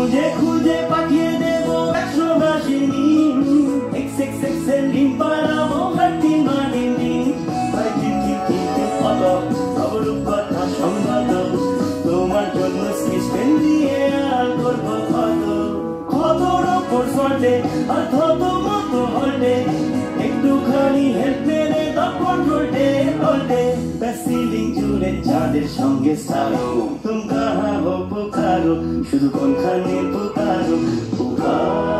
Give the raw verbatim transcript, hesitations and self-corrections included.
খুঁজে খুঁজে পাঠিয়ে দেবো একশো বাসিনী এক্স এক্স এক্স এর লিঙ্ক বানাবো হার্টিন মার্টিন দিন ভাই ঠিক ঠিক ঠিক ঠিক ফটো অবরূপ কথা সংবাদ তোমার জন্য স্কেচ দিয়ে আর করবো কত কতর ওপর সল্টে আর কত মতো হল্টে একটুখানি হেল্প মেরে তখন রোল্টে হল্টে সিলিং জুড়ে চাঁদের সঙ্গে সারো তুম কাহা হো পুকারো শুধু কোনখানে পুকারো পুকার